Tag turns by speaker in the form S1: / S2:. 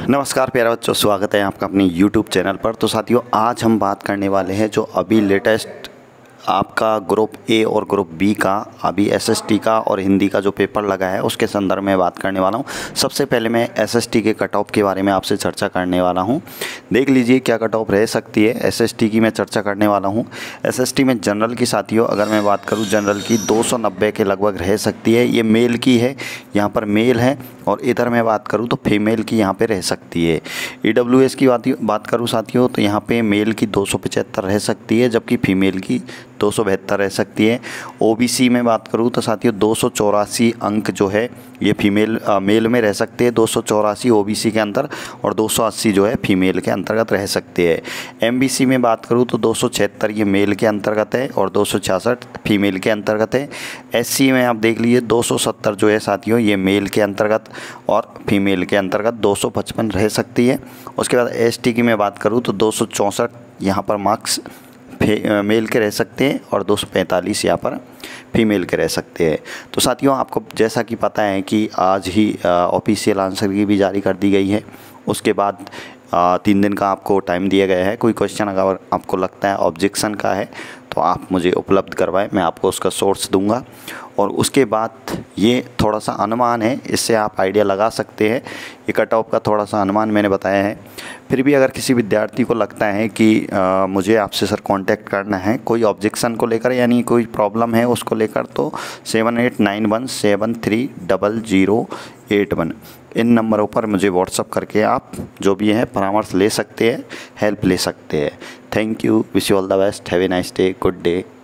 S1: नमस्कार प्यारे बच्चों, स्वागत है आपका अपने YouTube चैनल पर। तो साथियों, आज हम बात करने वाले हैं जो अभी लेटेस्ट आपका ग्रुप ए और ग्रुप बी का अभी एसएसटी का और हिंदी का जो पेपर लगा है उसके संदर्भ में बात करने वाला हूं। सबसे पहले मैं एसएसटी के कट ऑफ के बारे में आपसे चर्चा करने वाला हूं। देख लीजिए क्या कट ऑफ रह सकती है। एसएसटी की मैं चर्चा करने वाला हूं। एसएसटी में जनरल की साथियों अगर मैं बात करूं, जनरल की 290 के लगभग रह सकती है। ये मेल की है, यहाँ पर मेल है, और इधर मैं बात करूँ तो फीमेल की यहाँ पे रह सकती है। ईडब्ल्यूएस की बात करूँ साथियों तो यहाँ पे मेल की 275 रह सकती है, जबकि फीमेल की 272 रह सकती है। ओबीसी में बात करूँ तो साथियों 284 अंक जो है ये मेल में रह सकते हैं, 284 ओबीसी के अंदर, और 280 जो है फीमेल के अंतर्गत रह सकते हैं। एमबीसी में बात करूँ तो 276 ये मेल के अंतर्गत है और 266 फीमेल के अंतर्गत है। एससी में आप देख लीजिए 270 जो है साथियों ये मेल के अंतर्गत और फीमेल के अंतर्गत 255 रह सकती है। उसके बाद एसटी की मैं बात करूँ तो 264 यहाँ पर मार्क्स मेल के रह सकते हैं और 245 यहाँ पर फीमेल के रह सकते हैं। तो साथियों, आपको जैसा कि पता है कि आज ही ऑफिशियल आंसर की भी जारी कर दी गई है। उसके बाद 3 दिन का आपको टाइम दिया गया है। कोई क्वेश्चन अगर आपको लगता है ऑब्जेक्शन का है तो आप मुझे उपलब्ध करवाएं, मैं आपको उसका सोर्स दूंगा। और उसके बाद ये थोड़ा सा अनुमान है, इससे आप आइडिया लगा सकते हैं। ये कट ऑफ का थोड़ा सा अनुमान मैंने बताया है। फिर भी अगर किसी विद्यार्थी को लगता है कि मुझे आपसे सर कांटेक्ट करना है कोई ऑब्जेक्शन को लेकर, यानी कोई प्रॉब्लम है उसको लेकर, तो 7891730081 इन नंबरों पर मुझे व्हाट्सअप करके आप जो भी है परामर्श ले सकते हैं, हेल्प ले सकते हैं। Thank you, wish you all the best, have a nice day, good day.